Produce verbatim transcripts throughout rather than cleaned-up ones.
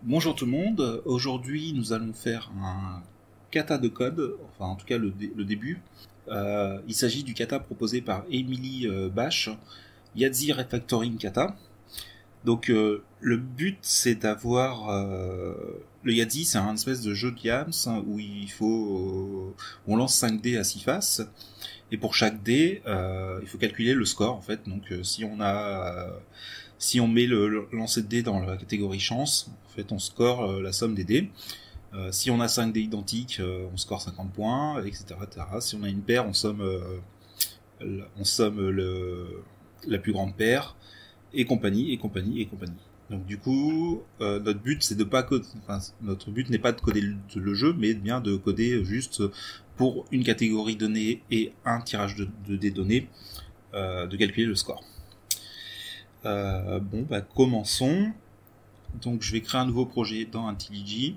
Bonjour tout le monde, aujourd'hui nous allons faire un kata de code, enfin en tout cas le, dé le début. Euh, il s'agit du kata proposé par Emily euh, Bash, Yadzi Refactoring Kata. Donc euh, le but c'est d'avoir... Euh, le Yadzi c'est un espèce de jeu de yams où il faut... Euh, on lance cinq dés à six faces, et pour chaque dé, euh, il faut calculer le score en fait. Donc euh, si on a... Euh, si on met le, le lancer de dés dans la catégorie chance, en fait on score euh, la somme des dés. Euh, si on a cinq dés identiques, euh, on score cinquante points, et cetera, et cetera. Si on a une paire, on somme, euh, on somme le, la plus grande paire, et compagnie, et compagnie, et compagnie. Donc du coup, euh, notre but c'est de pas coder, enfin, notre but n'est pas de coder le, le jeu, mais bien de coder juste pour une catégorie donnée et un tirage de, de dés donné, euh, de calculer le score. Euh, bon, bah commençons. Donc je vais créer un nouveau projet dans IntelliJ.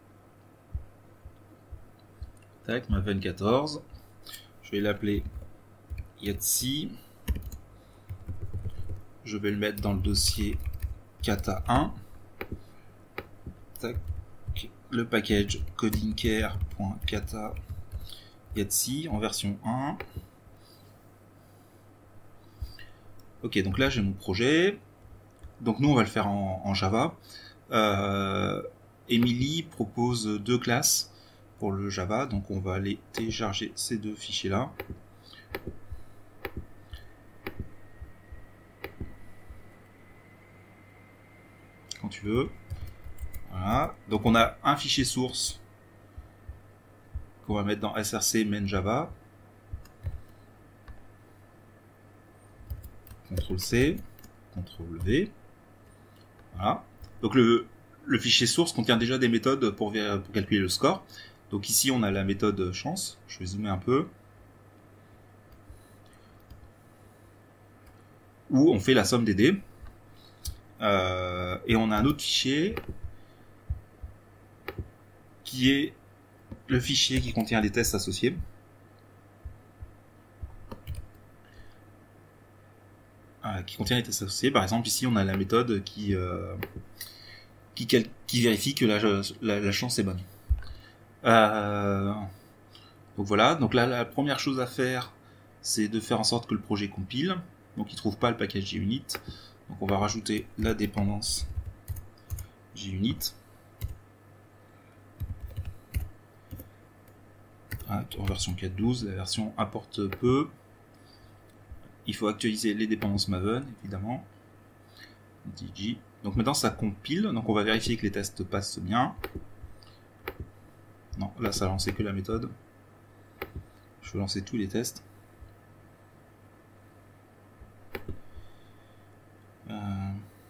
Tac, Maven quatorze. Je vais l'appeler Yadzi. Je vais le mettre dans le dossier kata un. Tac. Le package codingcare.kata Yadzi en version un. Ok, donc là j'ai mon projet. Donc nous on va le faire en, en Java. Euh, Emily propose deux classes pour le Java, donc on va aller télécharger ces deux fichiers là. Quand tu veux. Voilà. Donc on a un fichier source qu'on va mettre dans src main java. contrôle C, contrôle V. Voilà. Donc le, le fichier source contient déjà des méthodes pour, pour calculer le score. Donc ici on a la méthode chance. Je vais zoomer un peu. Où on fait la somme des dés. Euh, et on a un autre fichier qui est le fichier qui contient les tests associés. Euh, qui contient les tests associés. Par exemple, ici, on a la méthode qui, euh, qui, qui vérifie que la, la, la chance est bonne. Euh, donc voilà. Donc là, la première chose à faire, c'est de faire en sorte que le projet compile. Donc il ne trouve pas le package JUnit. Donc on va rajouter la dépendance JUnit. En version quatre point douze, la version importe peu. Il faut actualiser les dépendances Maven, évidemment. D J. Donc maintenant ça compile, donc on va vérifier que les tests passent bien. Non, là ça a lancé que la méthode. Je vais lancer tous les tests. Euh...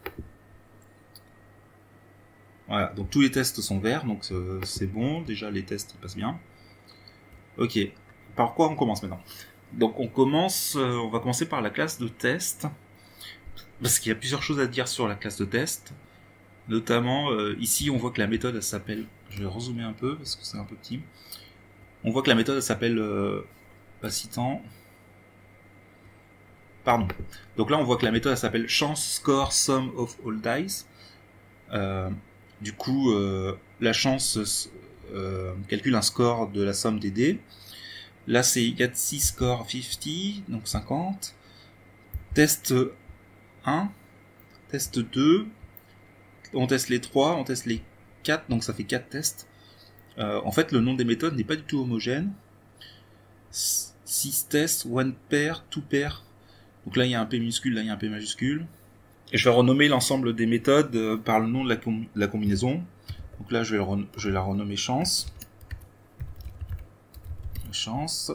Voilà, donc tous les tests sont verts, donc c'est bon, déjà les tests ils passent bien. Ok, par quoi on commence maintenant? Donc on commence, euh, on va commencer par la classe de test, parce qu'il y a plusieurs choses à dire sur la classe de test. Notamment, euh, ici on voit que la méthode elle s'appelle, je vais rezoomer un peu parce que c'est un peu petit. On voit que la méthode elle s'appelle euh, pas citant. Pardon. Donc là on voit que la méthode elle s'appelle chance score sum of all dice. Euh, du coup, euh, la chance euh, calcule un score de la somme des dés. Là c'est Yadzi score cinquante, donc cinquante. Test un, test deux, on teste les trois, on teste les quatre, donc ça fait quatre tests. Euh, en fait, le nom des méthodes n'est pas du tout homogène. six tests, one pair, two pair. Donc là, il y a un P minuscule, là, il y a un P majuscule. Et je vais renommer l'ensemble des méthodes euh, par le nom de la, com de la combinaison. Donc là, je vais, je vais la renommer chance. Chance.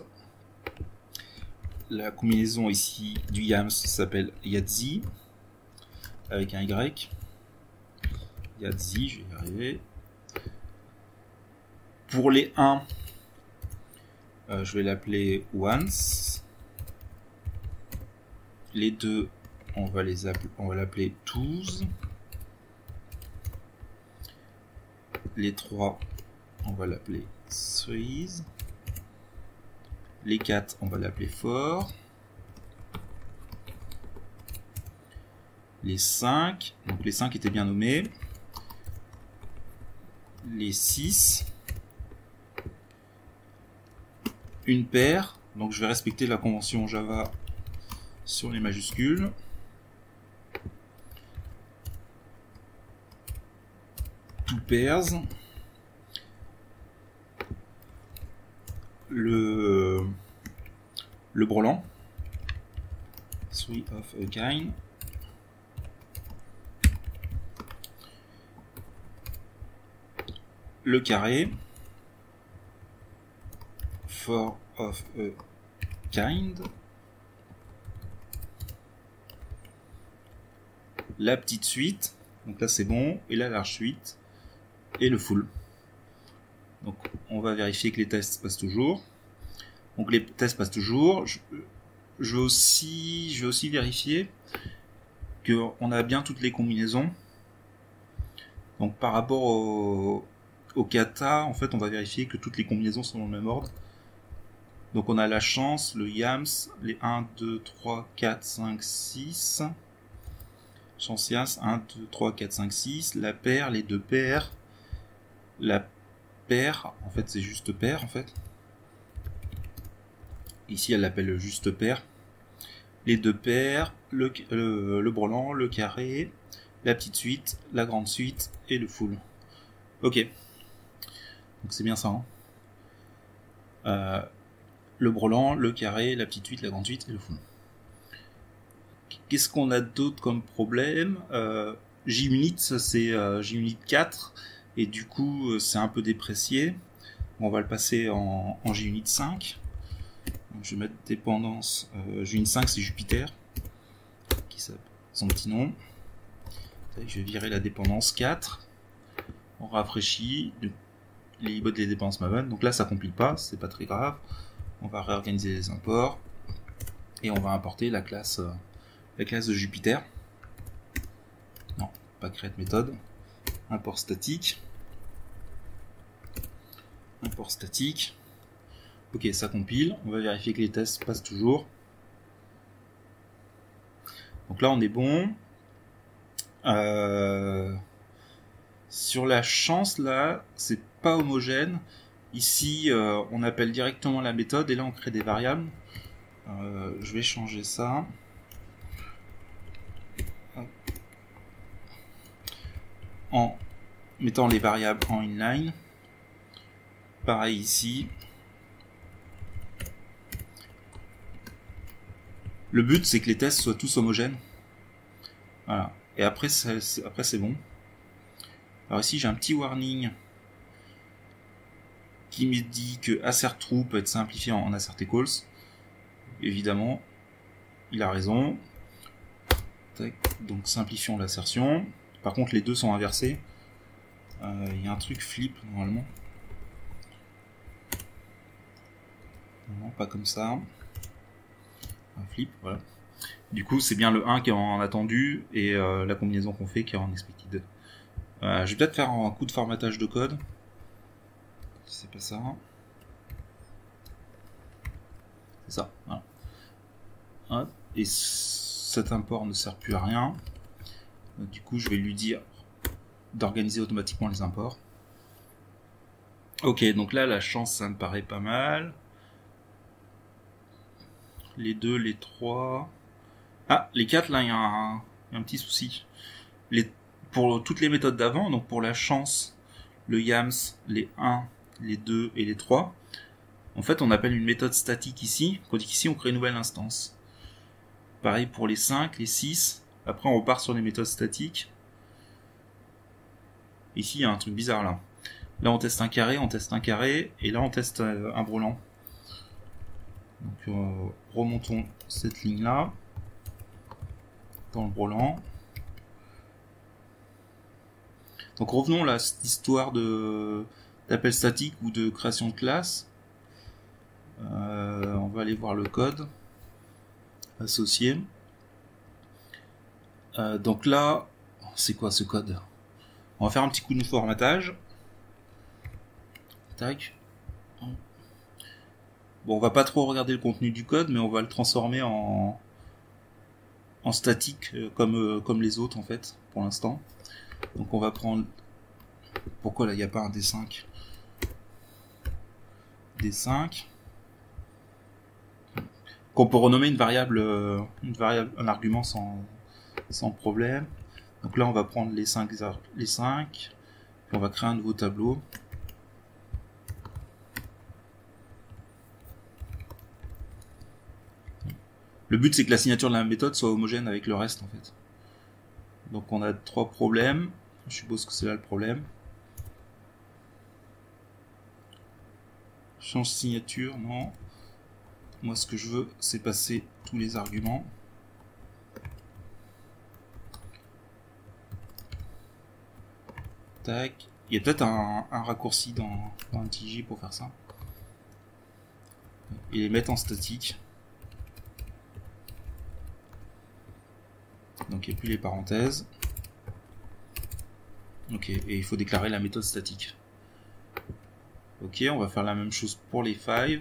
La combinaison ici du yams s'appelle Yadzi. Avec un Y. Yadzi, je vais y arriver. Pour les un, euh, je vais l'appeler once. Les deux, on va les appeler, on va l'appeler twos. Les trois, on va l'appeler threes. Les quatre, on va l'appeler four. Les cinq, donc les cinq étaient bien nommés. les six, une paire, donc je vais respecter la convention Java sur les majuscules, two pairs, le le brelan, three of a kind, le carré, four of a kind, la petite suite, donc là c'est bon, et la large suite, et le full. Donc on va vérifier que les tests passent toujours. Donc les tests passent toujours. Je, je vais aussi, je vais aussi vérifier que on a bien toutes les combinaisons. Donc par rapport au, au kata, en fait, on va vérifier que toutes les combinaisons sont dans le même ordre. Donc on a la chance, le yams, les un, deux, trois, quatre, cinq, six. Chance yams, un, deux, trois, quatre, cinq, six. La paire, les deux paires. La paire, en fait c'est juste paire en fait. Ici elle l'appelle juste paire. Les deux paires, le, le, le brelan, le carré, la petite suite, la grande suite et le full. Ok. Donc c'est bien ça. Hein. Euh, le brelan, le carré, la petite suite, la grande suite et le full. Qu'est-ce qu'on a d'autre comme problème? euh, JUnit, c'est euh, JUnit quatre. Et du coup, c'est un peu déprécié. On va le passer en, en JUnit cinq. Donc, je vais mettre dépendance. Euh, JUnit cinq, c'est Jupiter. Qui s'appelle son petit nom. Je vais virer la dépendance quatre. On rafraîchit. Les ibots des dépendances Maven. Donc là, ça compile pas. C'est pas très grave. On va réorganiser les imports. Et on va importer la classe, euh, la classe de Jupiter. Non, pas create méthode. Import statique. Import statique. Ok, ça compile. On va vérifier que les tests passent toujours. Donc là, on est bon. Euh... Sur la chance, là, c'est pas homogène. Ici, euh, on appelle directement la méthode et là, on crée des variables. Euh, je vais changer ça. En mettant les variables en inline. Pareil ici. Le but, c'est que les tests soient tous homogènes. Voilà. Et après, c'est, après, c'est bon. Alors ici, j'ai un petit warning qui me dit que assert true peut être simplifié en assert equals. Évidemment, il a raison. Donc, simplifions l'assertion. Par contre, les deux sont inversés. Euh, il y a un truc flip, normalement. Non, pas comme ça. Un flip, voilà. Du coup, c'est bien le un qui est en attendu et euh, la combinaison qu'on fait qui est en expected. Euh, je vais peut-être faire un coup de formatage de code. C'est pas ça. C'est ça. Voilà. Hop. Et cet import ne sert plus à rien. Du coup, je vais lui dire d'organiser automatiquement les imports. Ok, donc là, la chance, ça me paraît pas mal. Les deux, les trois... Ah, les quatre, là, il y, y a un petit souci. Les, pour toutes les méthodes d'avant, donc pour la chance, le yams, les un, les deux et les trois, en fait, on appelle une méthode statique ici. On dit qu'ici, on crée une nouvelle instance. Pareil pour les cinq, les six. Après, on repart sur les méthodes statiques. Ici, il y a un truc bizarre, là. Là, on teste un carré, on teste un carré, et là, on teste un brelan. Donc, euh, remontons cette ligne-là. Dans le brelan. Donc revenons là à cette histoire de d'appel statique ou de création de classe. Euh, on va aller voir le code associé. Euh, donc là, c'est quoi ce code? On va faire un petit coup de formatage. Tac. Bon, on va pas trop regarder le contenu du code, mais on va le transformer en en statique euh, comme euh, comme les autres en fait pour l'instant. Donc on va prendre Pourquoi là il n'y a pas un D cinq? D cinq. Qu'on peut renommer une variable, une variable, un argument sans, sans problème. Donc là on va prendre les cinq, les cinq, puis on va créer un nouveau tableau. Le but c'est que la signature de la méthode soit homogène avec le reste en fait. Donc on a trois problèmes. Je suppose que c'est là le problème. Change signature, non. Moi ce que je veux c'est passer tous les arguments. Tac. Il y a peut-être un, un raccourci dans, dans N T J pour faire ça. Et les mettre en statique. Donc il n'y a plus les parenthèses. Ok, et il faut déclarer la méthode statique. Ok, on va faire la même chose pour les five.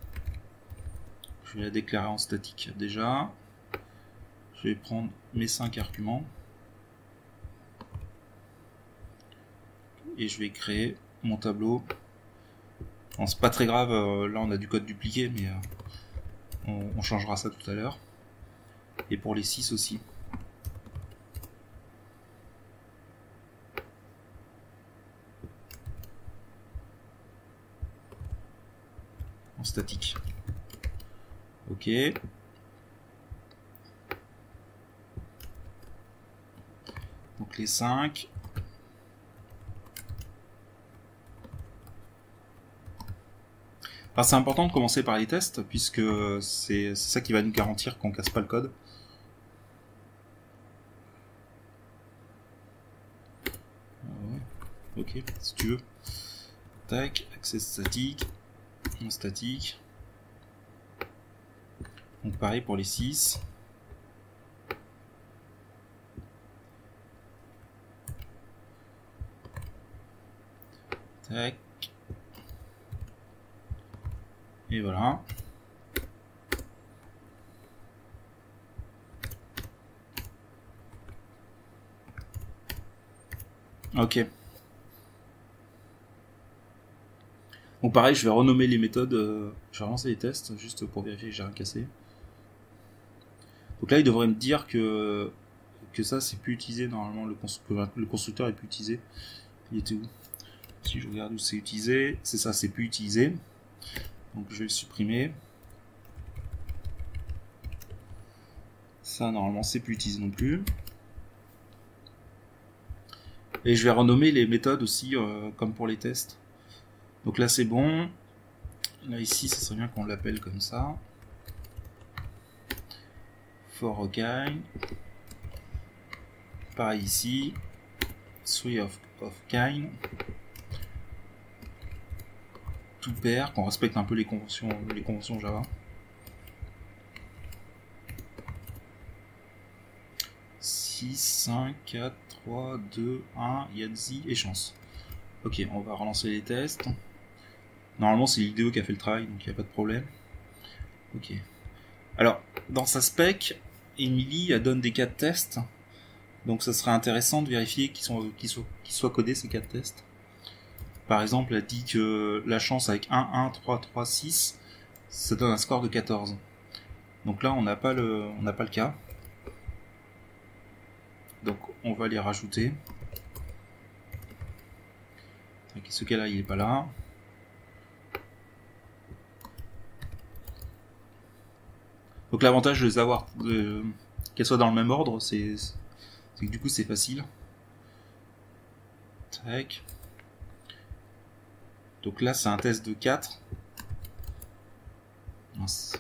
Je vais la déclarer en statique déjà. Je vais prendre mes cinq arguments. Et je vais créer mon tableau. Bon, c'est pas très grave, là on a du code dupliqué, mais on, on changera ça tout à l'heure. Et pour les six aussi. En statique. Ok. Donc les cinq. Alors c'est important de commencer par les tests, puisque c'est ça qui va nous garantir qu'on casse pas le code. Ok, si tu veux. Tac, accès statique, non statique. Donc pareil pour les six. Tac. Et voilà. Ok. Donc pareil, je vais renommer les méthodes. Euh, je vais relancer les tests juste pour vérifier que j'ai rien cassé. Donc là, il devrait me dire que que ça c'est plus utilisé normalement. Le, constru le constructeur est plus utilisé. Il était où? Si je regarde où c'est utilisé, c'est ça, c'est plus utilisé. Donc je vais le supprimer. Ça normalement c'est plus utilisé non plus. Et je vais renommer les méthodes aussi euh, comme pour les tests. Donc là c'est bon. Là ici ça serait bien qu'on l'appelle comme ça. For okay. Pareil ici. Three of, of kind. Tout pair, qu'on respecte un peu les conventions, les conventions Java. six, cinq, quatre, trois, deux, un, Yadzi et chance. Ok, on va relancer les tests. Normalement c'est l'I D E qui a fait le travail, donc il n'y a pas de problème. Ok. Alors, dans sa spec, Emily elle donne des cas de tests. Donc ça serait intéressant de vérifier qu'ils sont, qu'ils soient, qu'ils soient codés ces cas de tests. Par exemple, elle dit que la chance avec un, un, trois, trois, six, ça donne un score de quatorze. Donc là, on n'a pas le, on n'a pas le cas. Donc on va les rajouter. Ce cas-là, il n'est pas là. Donc l'avantage de les avoir, euh, qu'elles soient dans le même ordre, c'est que du coup c'est facile. Tac. Donc là c'est un test de quatre. Mince.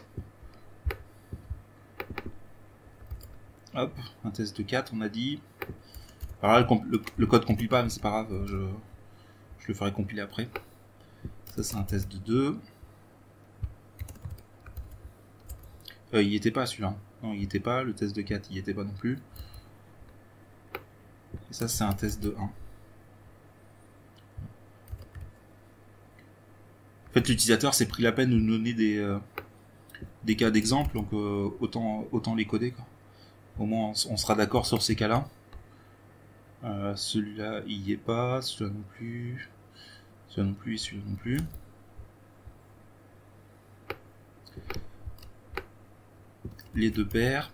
Hop, un test de quatre on a dit. Alors là le, le, le code compile pas mais c'est pas grave, je, je le ferai compiler après. Ça c'est un test de deux. Euh, il n'y était pas celui-là. Non, il n'y était pas. Le test de quatre, il n'y était pas non plus. Et ça, c'est un test de un. En fait, l'utilisateur s'est pris la peine de nous donner des, euh, des cas d'exemple, donc euh, autant, autant les coder, quoi. Au moins, on, on sera d'accord sur ces cas-là. Euh, celui-là, il y est pas. Celui-là non plus. Celui-là non plus, celui-là non plus. Les deux paires.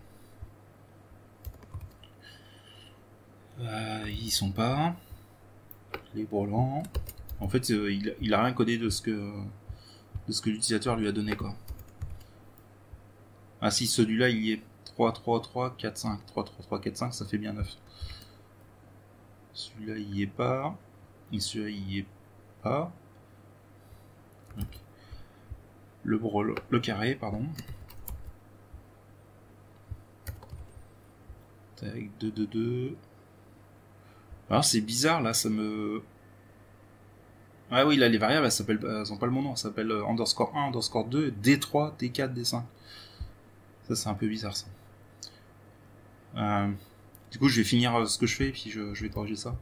Euh, ils sont pas. Les brelans. En fait, euh, il, il a rien codé de ce que de ce que l'utilisateur lui a donné, quoi. Ah si, celui-là, il y est. trois, trois, trois, quatre, cinq. trois, trois, trois, quatre, cinq, ça fait bien neuf. Celui-là, il y est pas. Et celui-là, il y est pas. Okay. Le brel, le carré, pardon. Tac, deux, deux, deux. Alors, c'est bizarre, là, ça me... Ah oui, là, les variables, elles s'appellent, elles ont pas le bon nom, elles s'appellent underscore un, underscore deux, D trois, D quatre, D cinq. Ça, c'est un peu bizarre, ça. Euh, du coup, je vais finir ce que je fais, et puis je, je vais corriger ça.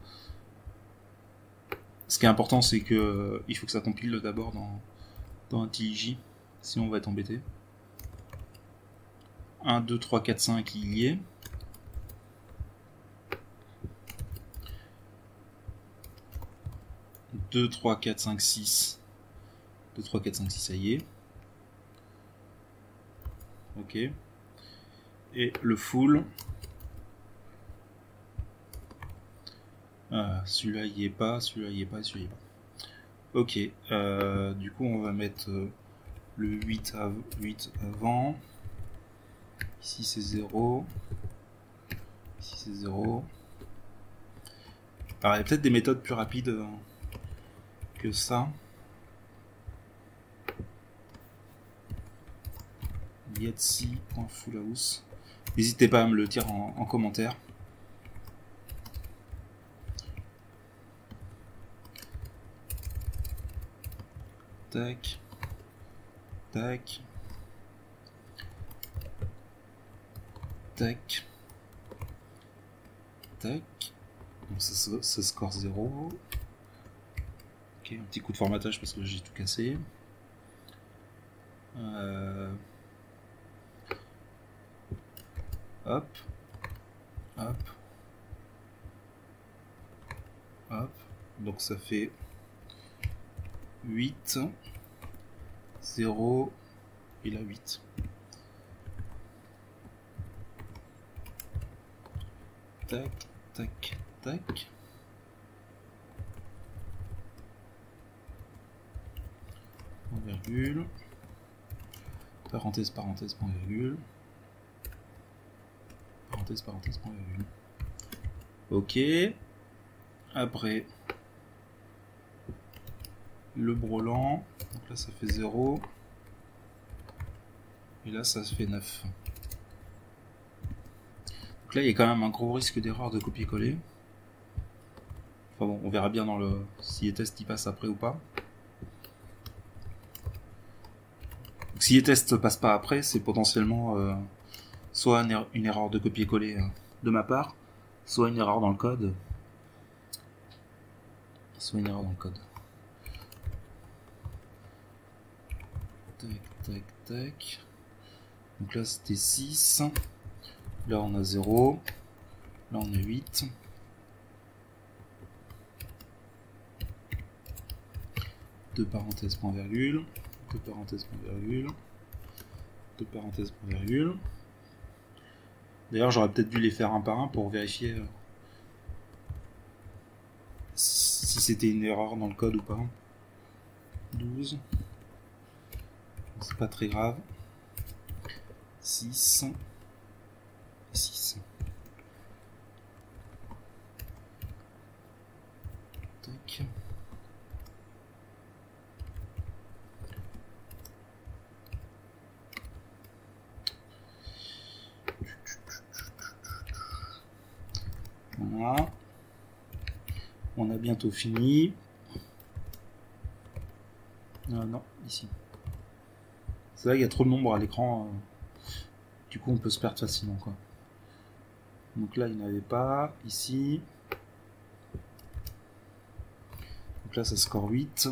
Ce qui est important, c'est que euh, il faut que ça compile d'abord dans, dans IntelliJ, sinon on va être embêté. un, deux, trois, quatre, cinq, il y est. deux, trois, quatre, cinq, six. deux, trois, quatre, cinq, six, ça y est. Ok. Et le full. Ah, celui-là il y est pas, celui-là il est pas, celui-là il est pas. Ok. Euh, du coup, on va mettre euh, le huit, av huit avant. Ici c'est zéro. Ici c'est zéro. Alors il y a peut-être des méthodes plus rapides euh, que ça. yetsi.fullhouse. N'hésitez pas à me le dire en, en commentaire. Tac. Tac. Tac. Tac. Donc ça, ça score zéro. Ok, un petit coup de formatage parce que j'ai tout cassé. Euh... Hop. Hop. Hop. Donc ça fait huit, zéro et là huit. Tac, tac, tac. Point virgule. Parenthèse, parenthèse, point virgule. Parenthèse, parenthèse, point virgule. Ok. Après, le brelan. Donc là, ça fait zéro. Et là, ça se fait neuf. Donc là, il y a quand même un gros risque d'erreur de copier-coller. Enfin bon, on verra bien dans le si les tests y passent après ou pas. Donc, si les tests passent pas après, c'est potentiellement euh, soit une, er une erreur de copier-coller euh, de ma part, soit une erreur dans le code. Soit une erreur dans le code. Tac, tac, tac. Donc là, c'était six. Là, on a zéro. Là, on a huit. Deux parenthèses, point virgule. Deux parenthèses, point virgule. Deux parenthèses, point virgule. D'ailleurs, j'aurais peut-être dû les faire un par un pour vérifier euh, si c'était une erreur dans le code ou pas. douze. C'est pas très grave. six. six. Tac. Voilà. On a bientôt fini. Ah non, ici. C'est vrai, il y a trop de nombres à l'écran. Euh, du coup, on peut se perdre facilement, quoi. Donc là, il n'y en avait pas. Ici. Donc là, ça score huit.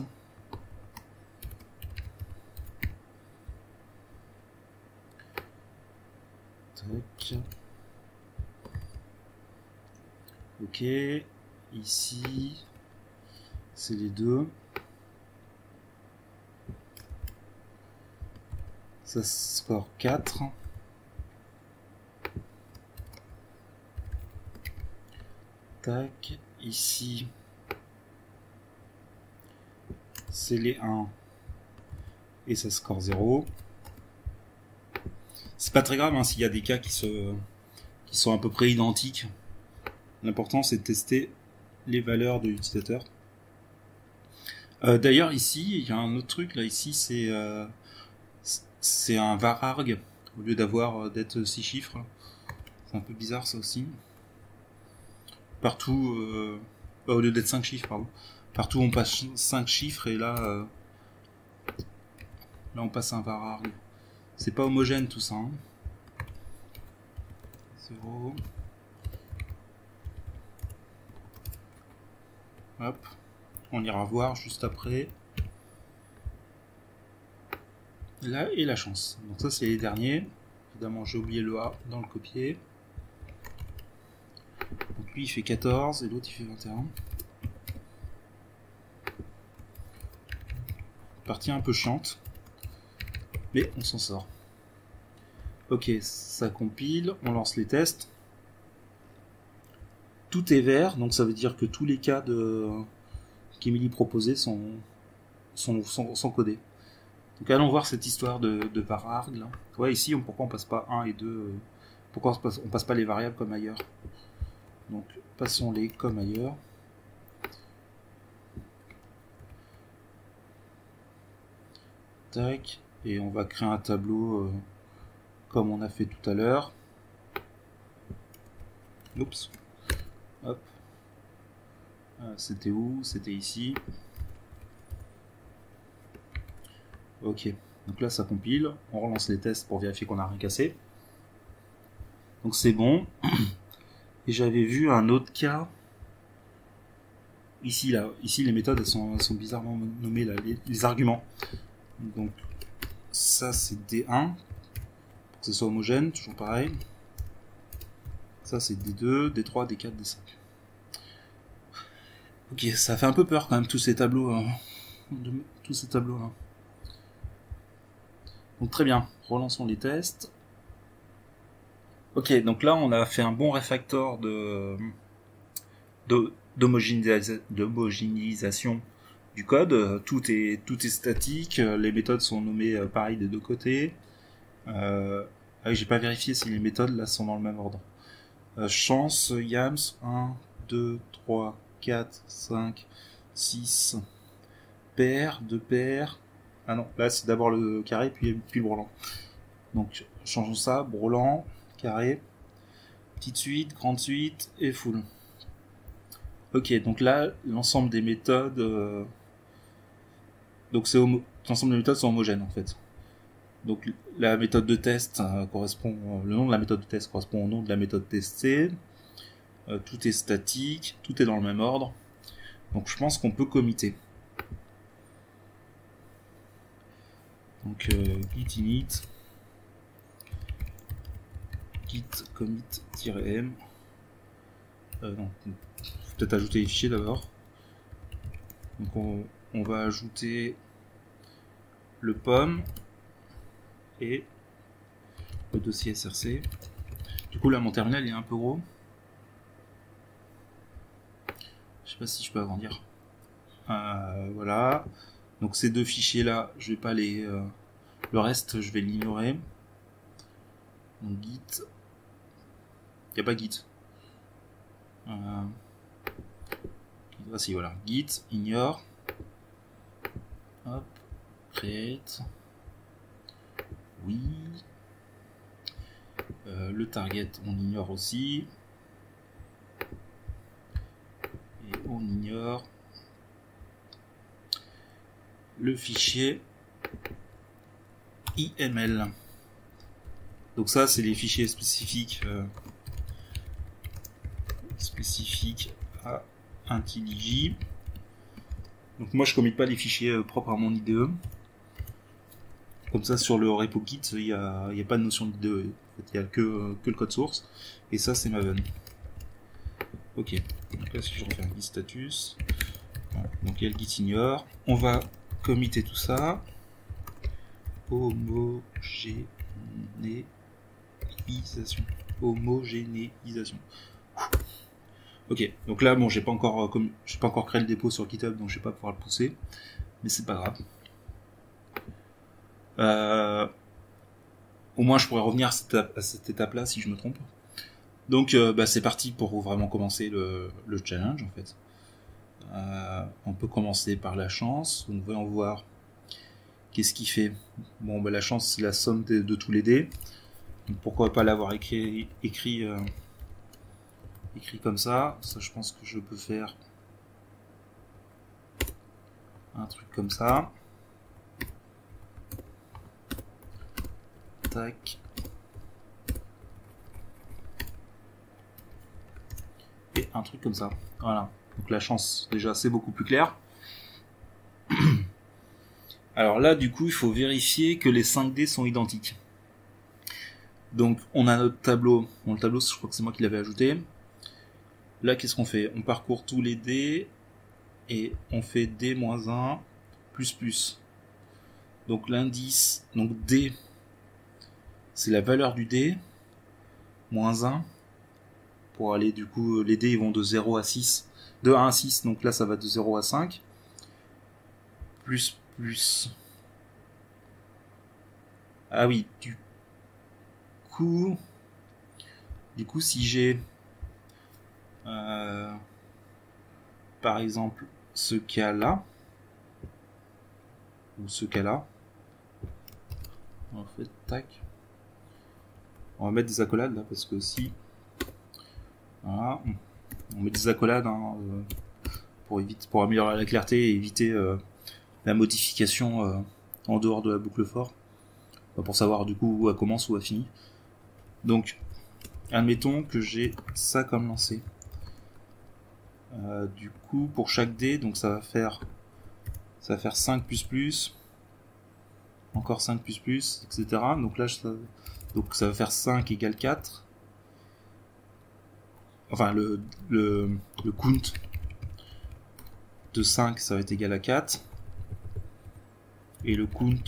Tac. Ok, ici, c'est les deux. Ça score quatre. Tac, ici, c'est les un. Et ça score zéro. C'est pas très grave hein, s'il y a des cas qui, se, qui sont à peu près identiques. L'important c'est de tester les valeurs de l'utilisateur. Euh, D'ailleurs ici, il y a un autre truc. Là ici c'est euh, c'est un vararg au lieu d'avoir d'être six chiffres. C'est un peu bizarre ça aussi. Partout, euh, au lieu d'être cinq chiffres, pardon. Partout on passe cinq chiffres et là, euh, là on passe un vararg. C'est pas homogène tout ça. Hein. zéro. Hop. On ira voir juste après. Là et la chance. Donc ça c'est les derniers. Évidemment j'ai oublié le A dans le copier. Donc lui il fait quatorze et l'autre il fait vingt et un. Partie un peu chiante. Mais on s'en sort. Ok, ça compile, on lance les tests. Tout est vert, donc ça veut dire que tous les cas de qu'Emily proposait sont, sont, sont, sont codés. Donc allons voir cette histoire de, de vararg. Là. Ouais, ici, on, pourquoi on passe pas un et deux? Pourquoi on passe, on passe pas les variables comme ailleurs? Donc passons-les comme ailleurs. Tac, et on va créer un tableau euh, comme on a fait tout à l'heure. Oups. Hop. Euh, C'était où? C'était ici. Ok. Donc là, ça compile. On relance les tests pour vérifier qu'on n'a rien cassé. Donc c'est bon. Et j'avais vu un autre cas. Ici, là. Ici, les méthodes, elles sont, elles sont bizarrement nommées, là. Les, les arguments. Donc, ça, c'est D un. Pour que ce soit homogène, toujours pareil. Ça, c'est D deux, D trois, D quatre, D cinq. Ok, ça fait un peu peur quand même, tous ces tableaux. Hein. De, tous ces tableaux là. Donc très bien, relançons les tests. Ok, donc là on a fait un bon refactor de d'homogénéisation du code. Tout est tout est statique, les méthodes sont nommées pareil des deux côtés. Euh, ah oui, j'ai pas vérifié si les méthodes là sont dans le même ordre. Euh, chance, yams, un, deux, trois, quatre, cinq, six, paires, deux paires. Ah non, là c'est d'abord le carré puis, puis le brelan. Donc changeons ça, brelan, carré, petite suite, grande suite et full. Ok, donc là l'ensemble des méthodes, euh... donc c'est homo... l'ensemble des méthodes sont homogènes en fait. Donc la méthode de test euh, correspond, euh, le nom de la méthode de test correspond au nom de la méthode testée. Euh, tout est statique, tout est dans le même ordre. Donc je pense qu'on peut committer. Donc euh, git init git commit-m. Euh, non, faut peut-être ajouter les fichiers d'abord. Donc on, on va ajouter le pomme et le dossier S R C. Du coup là mon terminal est un peu gros. Je sais pas si je peux agrandir. Euh, voilà. Donc ces deux fichiers là, je vais pas les. Euh, le reste, je vais l'ignorer. Donc git. Il n'y a pas git. Euh, voici voilà. Git ignore. Hop. Create. Oui. Euh, le target, on ignore aussi. Et on ignore le fichier I M L. Donc ça, c'est les fichiers spécifiques euh, spécifiques à IntelliJ. Donc moi, je commit pas les fichiers euh, propres à mon I D E. Comme ça, sur le repo Git, il n'y a, y a pas de notion d'I D E. En fait, il n'y a que, euh, que le code source. Et ça, c'est Maven. Ok, donc là si je refais un git status, voilà. Donc il y a le git ignore, on va committer tout ça, homogénéisation, homogénéisation. Ok, donc là bon j'ai pas encore comme j'ai pas encore créé le dépôt sur GitHub, donc je vais pas pouvoir le pousser, mais c'est pas grave. Euh, au moins je pourrais revenir à cette, à cette étape-là si je me trompe. Donc euh, bah, c'est parti pour vraiment commencer le, le challenge en fait. Euh, on peut commencer par la chance. On va en voir qu'est-ce qu'il fait. Bon bah la chance c'est la somme de, de tous les dés. Donc, pourquoi pas l'avoir écrit écrit euh, écrit comme ça. Ça je pense que je peux faire un truc comme ça. Tac. Et un truc comme ça. Voilà. Donc la chance, déjà, c'est beaucoup plus clair. Alors là, du coup, il faut vérifier que les cinq dés sont identiques. Donc, on a notre tableau. Bon, le tableau, je crois que c'est moi qui l'avais ajouté. Là, qu'est-ce qu'on fait? On parcourt tous les dés et on fait D moins un plus plus. Donc l'indice, donc D, c'est la valeur du dé, moins un. Pour aller, du coup, les dés, ils vont de zéro à six. De un à six, donc là, ça va de zéro à cinq. Plus, plus. Ah oui, du coup... Du coup, si j'ai... Euh, par exemple, ce cas-là, ou ce cas-là, en fait, tac. On va mettre des accolades, là, parce que si... Voilà. On met des accolades, hein, euh, pour, éviter, pour améliorer la clarté et éviter euh, la modification euh, en dehors de la boucle for, pour savoir du coup où elle commence, où elle finit. Donc, admettons que j'ai ça comme lancé. Euh, du coup, pour chaque dé, donc ça va faire ça va faire cinq plus plus, encore cinq plus plus, et cetera. Donc là, ça, donc ça va faire cinq égale quatre. Enfin, le, le, le count de cinq, ça va être égal à quatre. Et le count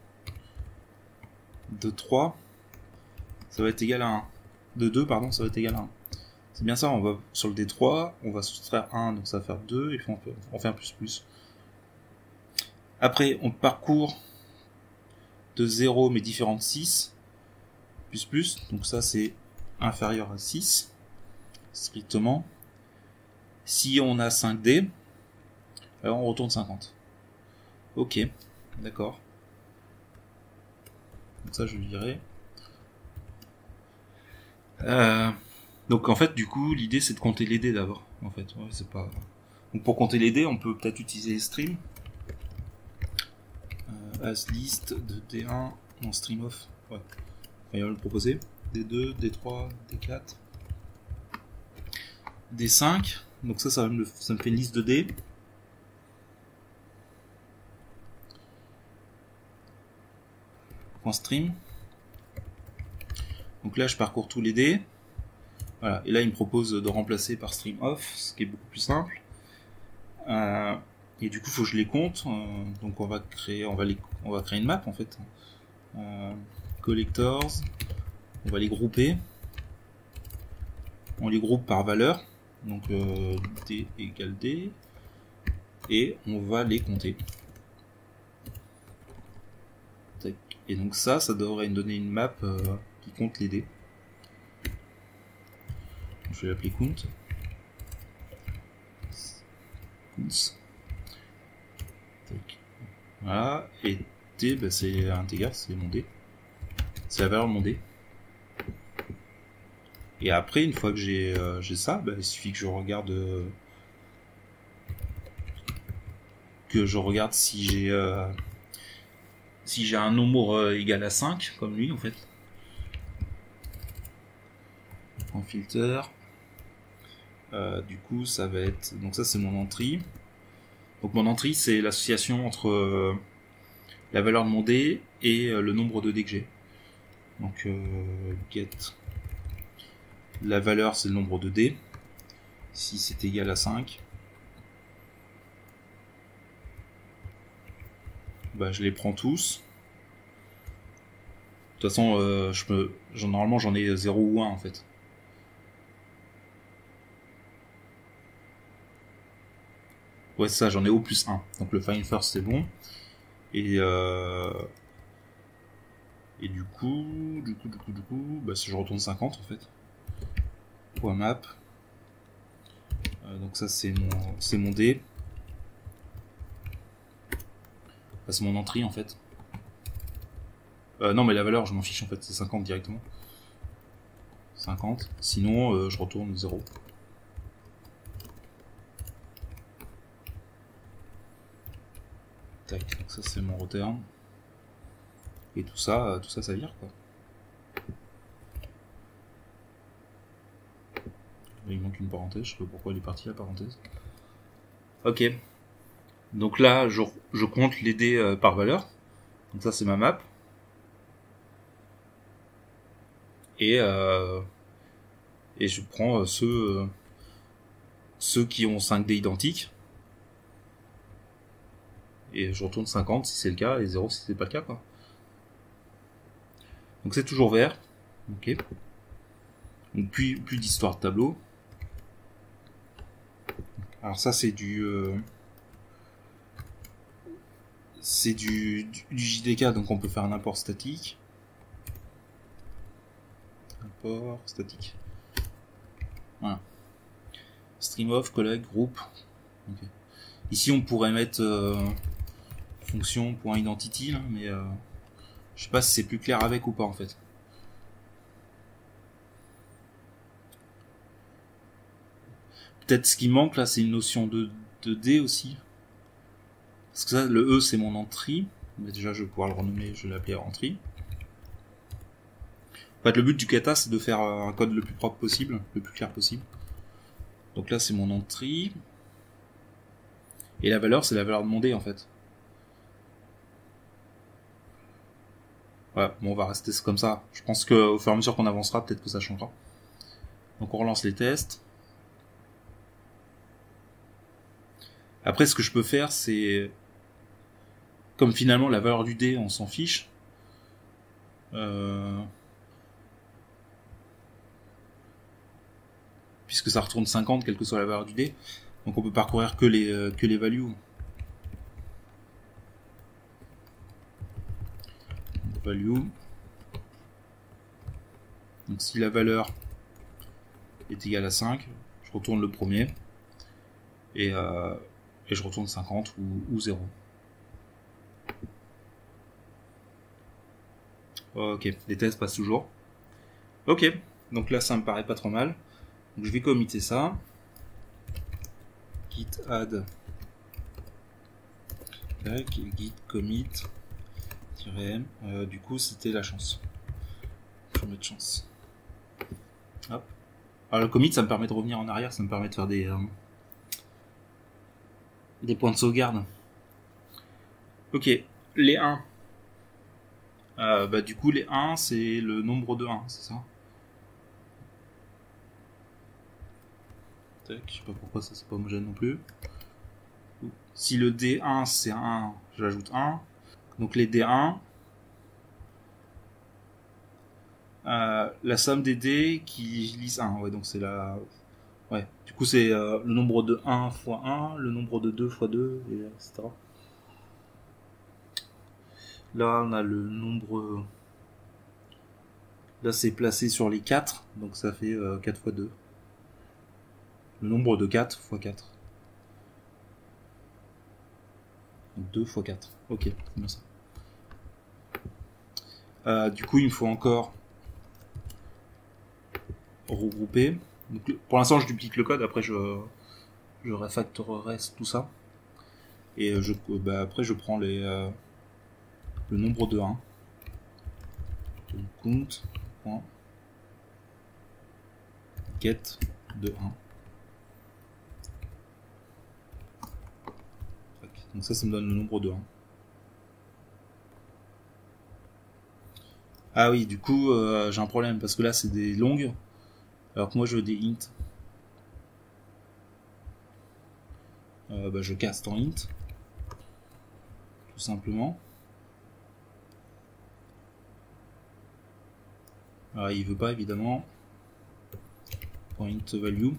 de trois, ça va être égal à un. De deux, pardon, ça va être égal à un. C'est bien ça, on va sur le D trois, on va soustraire un, donc ça va faire deux, et puis on fait, on fait un plus plus. Après, on parcourt de zéro, mais différent de six, plus plus, donc ça c'est inférieur à six, strictement. Si on a cinq dés, alors on retourne cinquante. Ok, d'accord. Donc ça je dirais. Euh, donc en fait, du coup, l'idée c'est de compter les dés d'abord. En fait, ouais, c'est pas. Donc pour compter les dés, on peut peut-être utiliser stream. Euh, as list de D un en stream off. Ouais. Enfin, il va le proposer. D deux, D trois, D quatre, D cinq. Donc ça, ça me, ça me fait une liste de dés. Stream. Donc là, je parcours tous les dés. Voilà. Et là, il me propose de remplacer par stream off, ce qui est beaucoup plus simple. Euh, et du coup, il faut que je les compte. Euh, donc, on va créer, on va les, on va créer une map en fait. Euh, collectors. On va les grouper. On les groupe par valeur. Donc euh, D égale D. Et on va les compter. Tac. Et donc ça, ça devrait me donner une map euh, qui compte les dés. Je vais l'appeler count. Voilà. Et D, bah, c'est intégré, c'est mon dé. C'est la valeur de mon dé. Et après, une fois que j'ai euh, j'ai ça, bah, il suffit que je regarde euh, que je regarde si j'ai euh, si j'ai un nombre euh, égal à cinq, comme lui en fait. En filter. Euh, du coup, ça va être... Donc ça, c'est mon entry. Donc mon entry, c'est l'association entre euh, la valeur de mon dé et euh, le nombre de dés que j'ai. Donc, euh, get... La valeur, c'est le nombre de dés. Ici c'est égal à cinq. Bah, je les prends tous. De toute façon, euh, je me... normalement j'en ai zéro ou un en fait. Ouais, c'est ça, j'en ai au plus un. Donc le find first c'est bon. Et euh... et du coup, du coup, du coup, du coup, bah si je retourne cinquante en fait. Point map. Euh, donc ça c'est mon, c'est mon D. Enfin, c'est mon entrée en fait. Euh, non mais la valeur je m'en fiche en fait, c'est cinquante directement. cinquante. Sinon euh, je retourne zéro. Tac, donc ça c'est mon return. Et tout ça, tout ça, ça vire quoi. Il manque une parenthèse, je sais pas pourquoi elle est partie la parenthèse. Ok. Donc là, je, je compte les dés euh, par valeur. Donc ça c'est ma map. Et euh, et je prends euh, ceux euh, ceux qui ont cinq dés identiques. Et je retourne cinquante si c'est le cas et zéro si c'est pas le cas quoi. Donc c'est toujours vert. Ok. Donc plus plus d'histoire de tableau. Alors ça c'est du euh, c'est du, du, du J D K, donc on peut faire un import statique. Import statique. Voilà. Stream of, collègue, groupe. Okay. Ici on pourrait mettre euh, fonction.identity là, mais euh, je sais pas si c'est plus clair avec ou pas en fait. Peut-être ce qui manque là c'est une notion de, de D aussi. Parce que ça, le E c'est mon entrée. Mais déjà je vais pouvoir le renommer, je vais l'appeler entrée. En fait le but du kata c'est de faire un code le plus propre possible, le plus clair possible. Donc là c'est mon entrée. Et la valeur c'est la valeur demandée en fait. Ouais, bon on va rester comme ça. Je pense qu'au fur et à mesure qu'on avancera, peut-être que ça changera. Donc on relance les tests. Après ce que je peux faire c'est... Comme finalement la valeur du dé on s'en fiche. Euh... Puisque ça retourne cinquante quelle que soit la valeur du dé. Donc on peut parcourir que les, euh, que les values. Value. Donc si la valeur est égale à cinq, je retourne le premier. Et, euh, et je retourne cinquante ou, ou zéro. Ok, les tests passent toujours. Ok, donc là ça me paraît pas trop mal. Donc je vais committer ça. Git add. Tac, git commit. -m. Euh, du coup c'était la chance. Je vais mettre chance. Hop. Alors le commit ça me permet de revenir en arrière, ça me permet de faire des euh, des points de sauvegarde. Ok, les un. Euh, bah du coup les un c'est le nombre de un, c'est ça? Tac, je sais pas pourquoi ça c'est pas homogène non plus. Si le D un c'est un, j'ajoute un. Donc les D un, euh, la somme des dés qui lisent un, ouais donc c'est la... Ouais, du coup c'est euh, le nombre de un fois un, le nombre de deux fois deux, et et cetera. Là on a le nombre... Là c'est placé sur les quatre, donc ça fait euh, quatre fois deux. Le nombre de quatre fois quatre. Donc deux fois quatre. Ok, c'est bien ça. Euh, du coup il me faut encore regrouper. Donc, pour l'instant je duplique le code, après je, je refactorerai tout ça. Et je, bah, après je prends les, euh, le nombre de un. Donc, count, point, get de un. Donc ça, ça me donne le nombre de un. Ah oui, du coup, euh, j'ai un problème, parce que là, c'est des longues, alors que moi, je veux des int. euh, bah, je caste en int, tout simplement. Alors, il veut pas évidemment. Point value.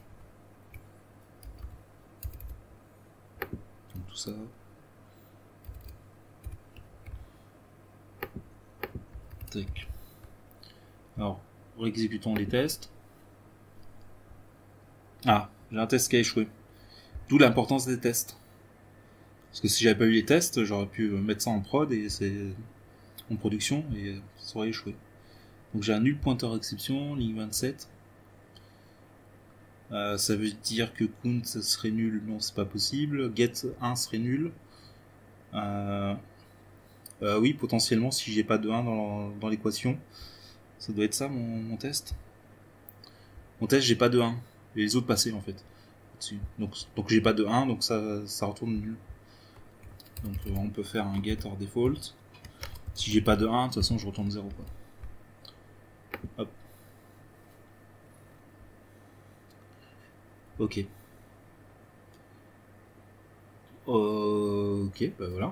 Donc tout ça. Tac. Alors, réexécutons les tests. Ah, j'ai un test qui a échoué. D'où l'importance des tests. Parce que si j'avais pas eu les tests, j'aurais pu mettre ça en prod et c'est en production et ça aurait échoué. Donc j'ai un nul pointeur exception, ligne vingt-sept. Euh, ça veut dire que count ça serait nul, non c'est pas possible. Get un serait nul. Euh, euh, oui, potentiellement si j'ai pas de un dans, dans l'équation. Ça doit être ça mon, mon test. Mon test j'ai pas de un. Et les autres passaient en fait. Dessus. Donc, donc j'ai pas de un, donc ça, ça retourne nul. Donc euh, on peut faire un get or default. Si j'ai pas de un, de toute façon je retourne zéro quoi. Hop. Ok. Euh, ok, bah voilà.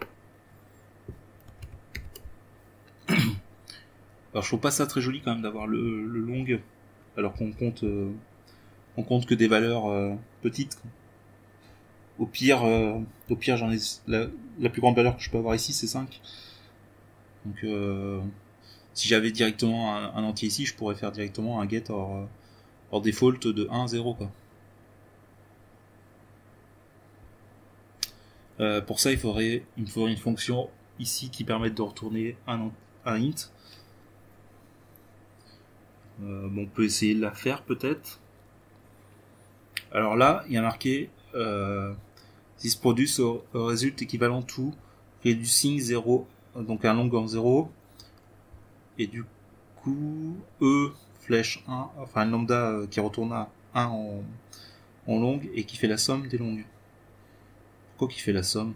Alors je trouve pas ça très joli quand même d'avoir le, le long, alors qu'on compte, euh, on compte que des valeurs euh, petites. Au pire, euh, au pire j'en ai la, la plus grande valeur que je peux avoir ici c'est cinq. Donc euh, si j'avais directement un, un entier ici, je pourrais faire directement un get or, or default de un, zéro quoi. Euh, pour ça il faudrait, il me faudrait une fonction ici qui permette de retourner un, un int. Euh, bon, on peut essayer de la faire peut-être. Alors là, il y a marqué euh, this produce a result équivalent to reducing zéro, donc un long en zéro. Et du coup, E flèche un, enfin un lambda euh, qui retourne à un en, en longue et qui fait la somme des longues. Pourquoi qui fait la somme?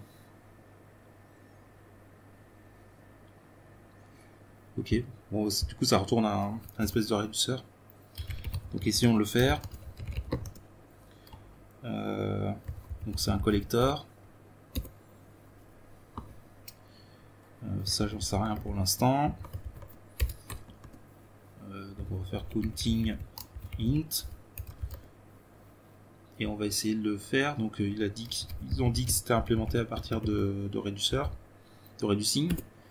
Ok, bon, du coup ça retourne à un, un espèce de réducteur. Donc essayons de le faire. Euh, donc c'est un collector. Euh, ça j'en sais rien pour l'instant. Euh, donc on va faire counting int. Et on va essayer de le faire. Donc euh, il a dit ils ont dit que c'était implémenté à partir de, de réducteur, de reducing.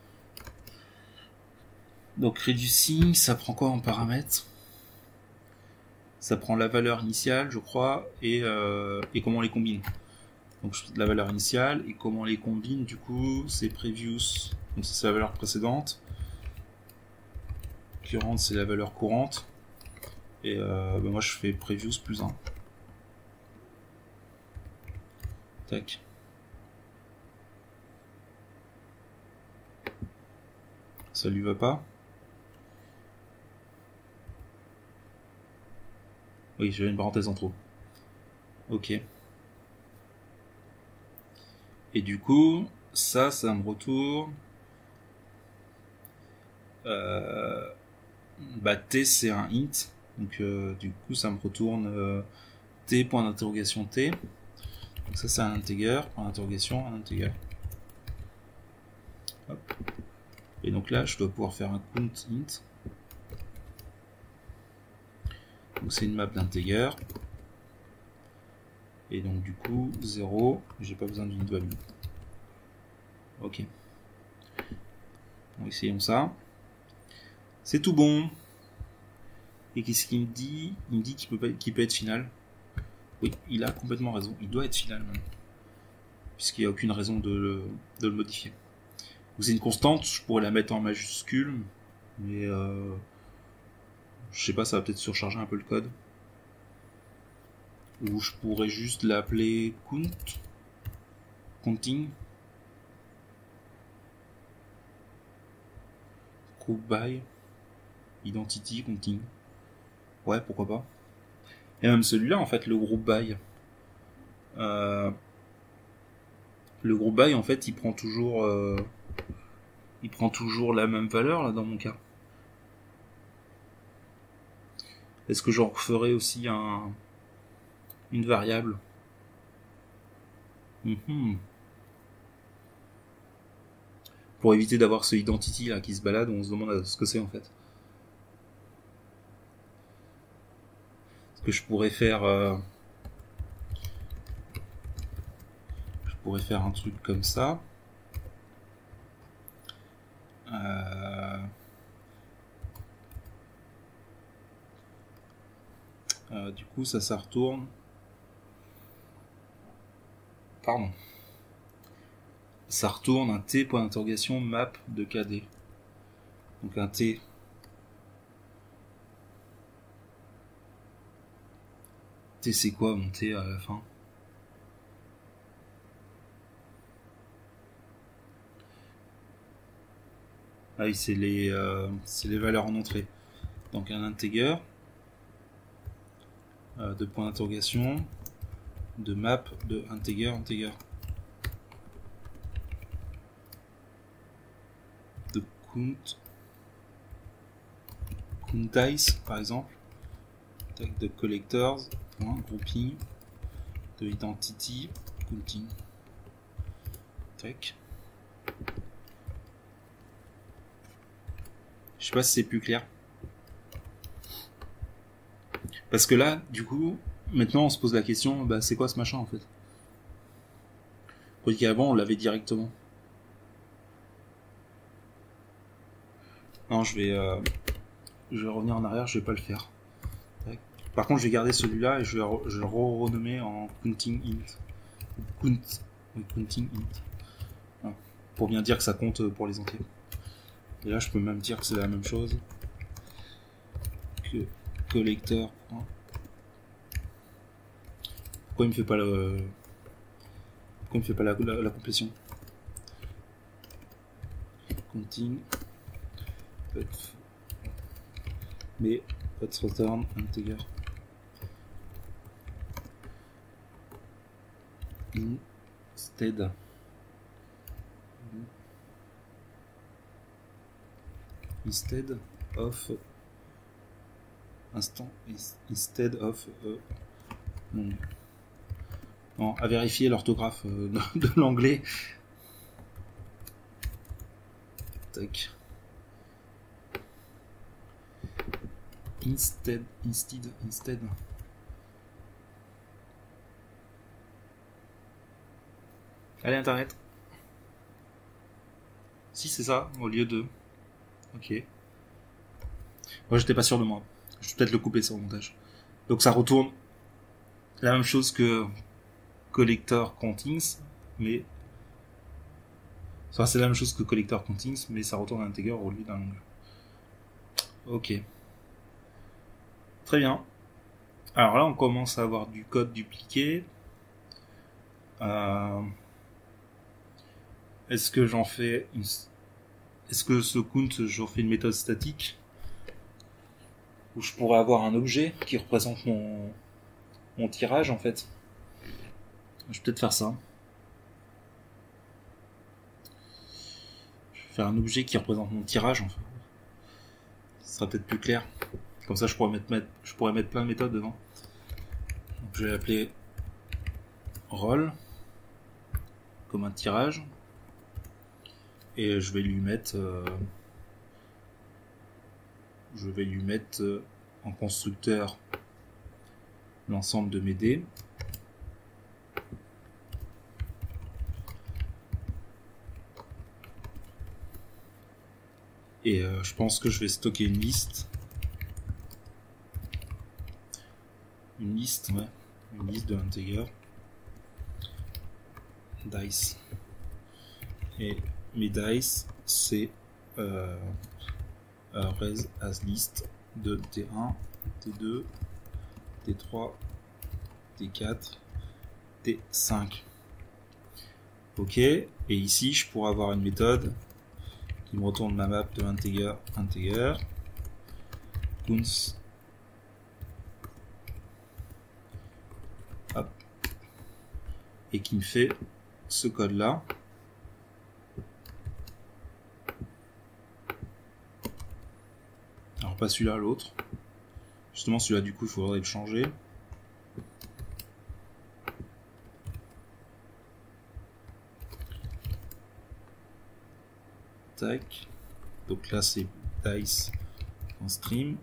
Donc reducing, ça prend quoi en paramètres? Ça prend la valeur initiale, je crois, et, euh, et comment on les combine. Donc la valeur initiale et comment on les combine, du coup, c'est previous. Donc ça c'est la valeur précédente. Current, c'est la valeur courante. Et euh, ben moi je fais previous plus un. Tac. Ça lui va pas? Oui, j'avais une parenthèse en trop. Ok. Et du coup, ça, ça me retourne. Euh, bah, T, c'est un int. Donc, euh, du coup, ça me retourne euh, T, point d'interrogation T. Donc, ça, c'est un integer. Point d'interrogation, un integer. Hop. Et donc là, je dois pouvoir faire un count int. Donc, c'est une map d'integer. Et donc du coup zéro, j'ai pas besoin d'une value. Ok. Bon, essayons ça. C'est tout bon. Et qu'est-ce qu'il me dit? Il me dit qu'il peut, qu'il peut être final. Oui, il a complètement raison. Il doit être final même. Puisqu'il n'y a aucune raison de le, de le modifier. Donc c'est une constante, je pourrais la mettre en majuscule. Mais euh, je sais pas, ça va peut-être surcharger un peu le code. Ou je pourrais juste l'appeler count, counting, group by, identity, counting. Ouais, pourquoi pas. Et même celui-là, en fait, le group by, euh, le group by, en fait, il prend toujours, euh, il prend toujours la même valeur là dans mon cas. Est-ce que j'en referai aussi un, une variable? Mm-hmm. Pour éviter d'avoir ce identity là qui se balade, on se demande ce que c'est en fait. Ce que je pourrais faire, euh... je pourrais faire un truc comme ça. Euh... Euh, du coup, ça, ça retourne. Pardon. Ça retourne un T point d'interrogation map de K D. Donc un T. T c'est quoi mon T à la fin? Ah oui, c'est les, euh, c'est les valeurs en entrée. Donc un integer euh, de point d'interrogation de map de integer integer. De count count par exemple. De collectors point grouping de identity counting. Tac. Je sais pas si c'est plus clair. Parce que là, du coup, maintenant on se pose la question, bah, c'est quoi ce machin en fait? Tandis qu'avant on l'avait directement. Non, je vais, euh, je vais revenir en arrière, je vais pas le faire. Par contre, je vais garder celui-là et je vais, re je vais le renommer en counting int. Count, oui, counting int. Voilà. Pour bien dire que ça compte pour les entiers. Et là, je peux même dire que c'est la même chose que collector. Pourquoi il me fait pas le, pourquoi il me fait pas la, la, la complétion? Counting, mais let's return integer instead instead of instant instead of euh, non. Non, à vérifier l'orthographe euh, de, de l'anglais. Tac. Instead, instead, instead. Allez, internet. Si c'est ça, au lieu de. Ok. Moi, j'étais pas sûr de moi. Je vais peut-être le couper sur le montage. Donc ça retourne la même chose que collector countings, mais enfin, c'est la même chose que collector countings, mais ça retourne un integer au lieu d'un long. Ok. Très bien. Alors là, on commence à avoir du code dupliqué. Euh... Est-ce que j'en fais une... Est-ce que ce count, j'en fais une méthode statique où je pourrais avoir un objet qui représente mon, mon tirage en fait? Je vais peut-être faire ça. Je vais faire un objet qui représente mon tirage en fait. Ce sera peut-être plus clair. Comme ça, je pourrais mettre, mettre, je pourrais mettre plein de méthodes dedans. Donc, je vais l'appeler roll comme un tirage. Et je vais lui mettre, euh, je vais lui mettre euh, en constructeur l'ensemble de mes dés. Et euh, je pense que je vais stocker une liste. Une liste, ouais. Une liste de integer. Dice. Et mes dice, c'est euh, euh, res as list de T un, T deux, T trois, T quatre, T cinq. Ok. Et ici, je pourrais avoir une méthode qui me retourne ma map de integer, integer, counts, hop, et qui me fait ce code là. Alors pas celui-là, l'autre. Justement celui-là du coup il faudrait le changer. tac. Donc là c'est dice en stream.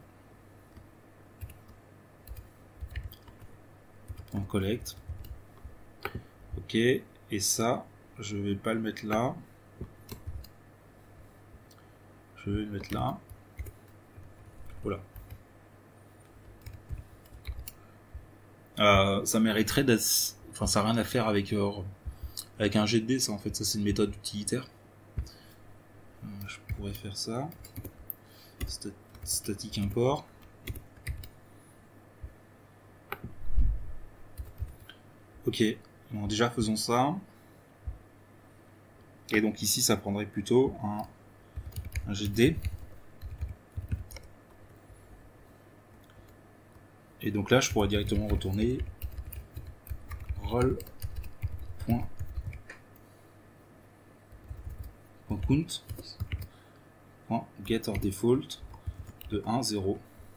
En collect. Ok, et ça, je vais pas le mettre là. Je vais le mettre là. Voilà. Euh, ça mériterait d'être... Enfin, ça n'a rien à faire avec, euh, avec un G D, ça en fait, ça c'est une méthode utilitaire. Euh, je pourrais faire ça. Stat statique import. Ok, bon, déjà faisons ça. Et donc ici, ça prendrait plutôt un, un G D. Et donc là, je pourrais directement retourner roll. Count get or default de un zéro.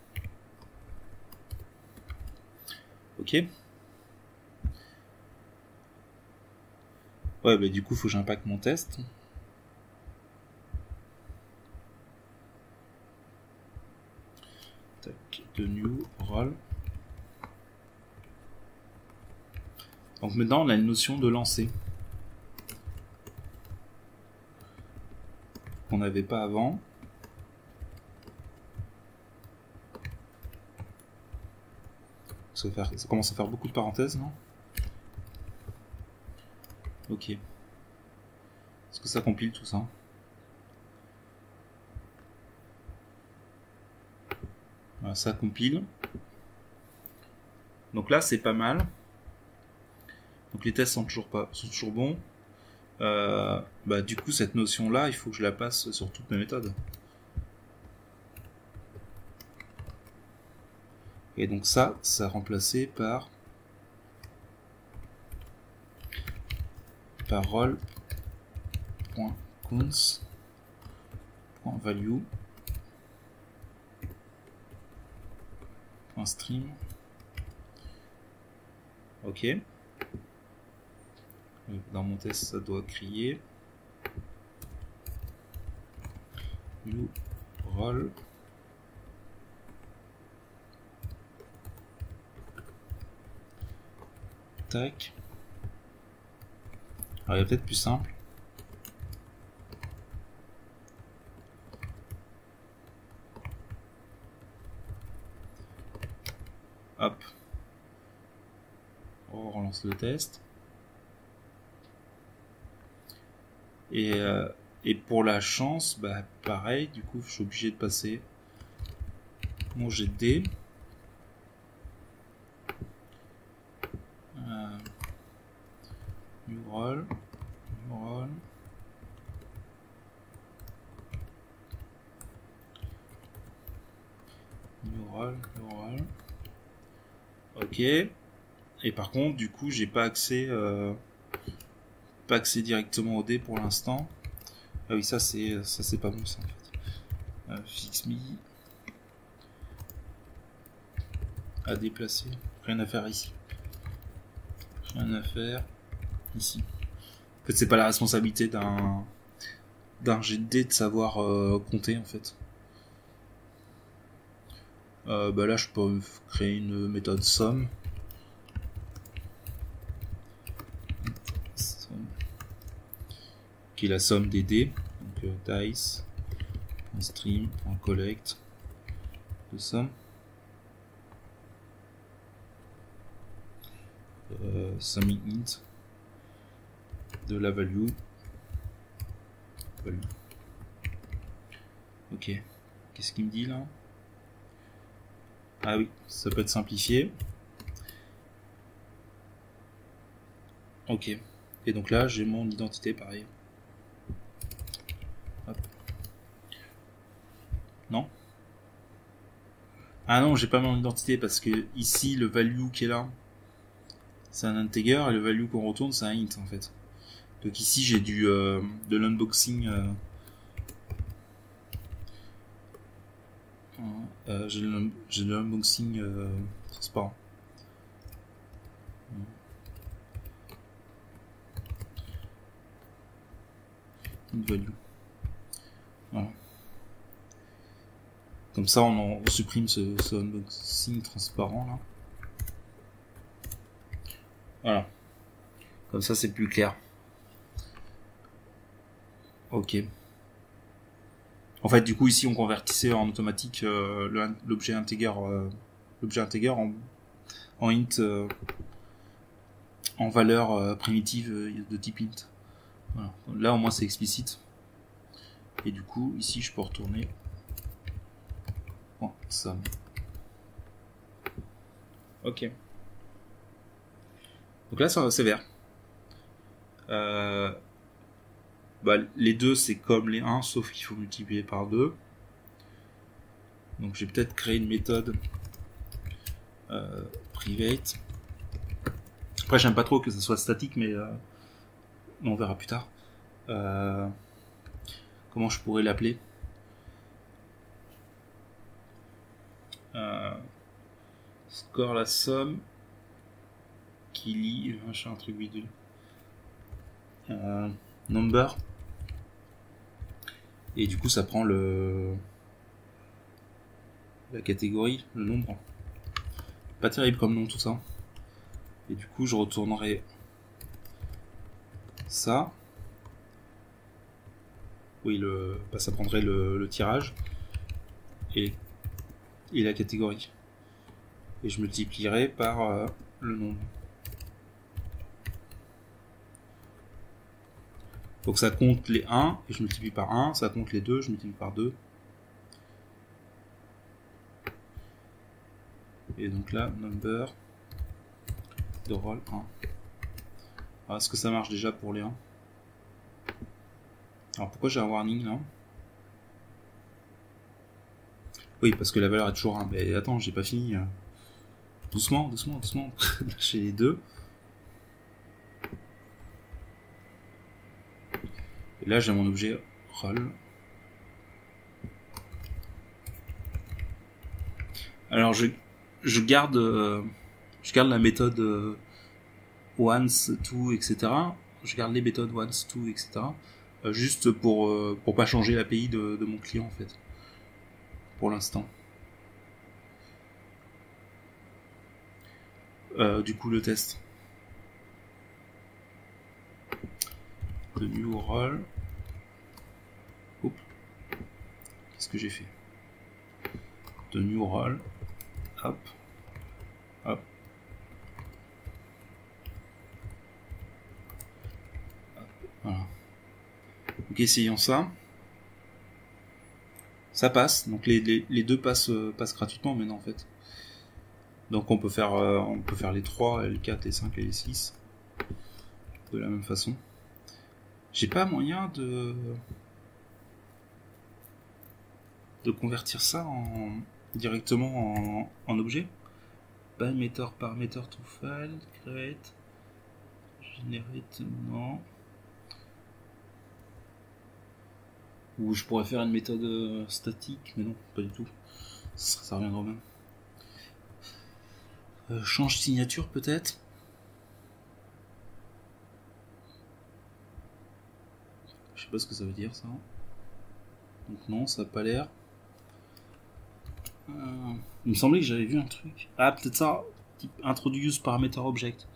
Ok. Ouais, bah du coup, faut que j'impacte mon test. Tac, de new roll. Donc maintenant, on a une notion de lancer qu'on n'avait pas avant. Ça, faire, ça commence à faire beaucoup de parenthèses, non? Ok. Est-ce que ça compile tout ça? Voilà, ça compile. Donc là, c'est pas mal. Donc les tests sont toujours pas, sont toujours bons. Euh, bah du coup, cette notion-là, il faut que je la passe sur toutes mes méthodes. Et donc ça, ça remplacé par par roll.counts.value .stream. Ok. Dans mon test, ça doit crier new roll. Tac. Alors, il y a peut-être plus simple. Hop. On relance le test. Et, euh, et pour la chance, bah pareil, du coup, je suis obligé de passer mon G D. Euh, new roll. New roll. New roll. New roll. Ok. Et par contre, du coup, j'ai pas accès, euh, pas accès directement au dé pour l'instant. Ah oui, ça c'est, ça c'est pas bon ça en fait. Euh, fix me à déplacer. Rien à faire ici. Rien à faire ici. En fait, c'est pas la responsabilité d'un d'un G D de savoir euh, compter en fait. Euh, bah là, je peux créer une méthode somme. Qui est la somme des dés. Donc euh, dice, stream, collect, de somme. Euh, summing int de la value. value. Ok. Qu'est-ce qu'il me dit là? Ah oui, ça peut être simplifié. Ok. Et donc là, j'ai mon identité pareil. Hop. Non? Ah non, j'ai pas mon identité parce que ici, le value qui est là, c'est un integer et le value qu'on retourne, c'est un int en fait. Donc ici, j'ai du euh, de l'unboxing. Euh, euh, j'ai de l'unboxing euh, transparent. Une value. Voilà. Comme ça, on, on supprime ce, ce unboxing transparent là. Voilà. Comme ça, c'est plus clair. Ok. En fait, du coup, ici, on convertissait en automatique euh, l'objet integer, euh, l'objet integer en, en int, euh, en valeur euh, primitive euh, de type int. Voilà. Là, au moins, c'est explicite. Et du coup, ici, je peux retourner. Oh, ça. Ok. Donc là, c'est vert. Euh, bah, les deux, c'est comme les un, sauf qu'il faut multiplier par deux. Donc, j'ai peut-être créé une méthode euh, private. Après, j'aime pas trop que ça soit statique, mais euh, on verra plus tard. Euh, comment je pourrais l'appeler? euh, Score la somme qui lie machin un truc bidule. Euh, number. Et du coup, ça prend le la catégorie, le nombre. Pas terrible comme nom tout ça. Et du coup, je retournerai ça. Oui, le, bah, ça prendrait le, le tirage et, et la catégorie. Et je multiplierai par euh, le nombre. Donc ça compte les un et je multiplie par un. Ça compte les deux, je multiplie par deux. Et donc là, number de roll un. Alors, est-ce que ça marche déjà pour les un? Alors pourquoi j'ai un warning là? Oui, parce que la valeur est toujours un. Mais attends, j'ai pas fini. Doucement, doucement, doucement. Lâchez les deux. Et là, j'ai mon objet roll. Alors je, je garde euh, je garde la méthode euh, once, to, et cetera. Je garde les méthodes once, to, et cetera. Euh, juste pour euh, pour pas changer l'A P I de, de mon client en fait. Pour l'instant. Euh, du coup le test. De new roll. Oups. Qu'est-ce que j'ai fait? De new roll. Hop. Hop. Voilà. Donc essayons ça. Ça passe. Donc les, les, les deux passent, euh, passent gratuitement maintenant en fait. Donc on peut faire euh, on peut faire les trois, les quatre, les cinq et les six de la même façon. J'ai pas moyen de de convertir ça en directement en, en objet. By method parameter to file, create, generate, non. Ou je pourrais faire une méthode statique, mais non, pas du tout. Ça, ça reviendra au même. Euh, change signature peut-être. Je sais pas ce que ça veut dire ça. Donc non, ça a pas l'air. Euh, il me semblait que j'avais vu un truc. Ah, peut-être ça. Type introduce parameter object.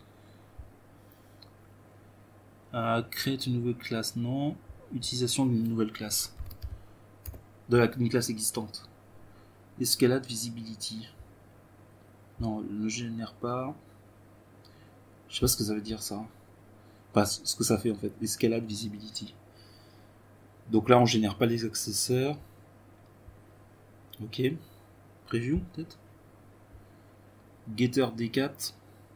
Euh, créer une nouvelle classe, non. Utilisation d'une nouvelle classe. De la une classe existante. Escalade visibility. Non, ne génère pas. Je sais pas ce que ça veut dire ça. Pas ce que ça fait en fait. Escalade visibility. Donc là, on génère pas les accessoires. Ok. Preview peut-être. Getter D quatre.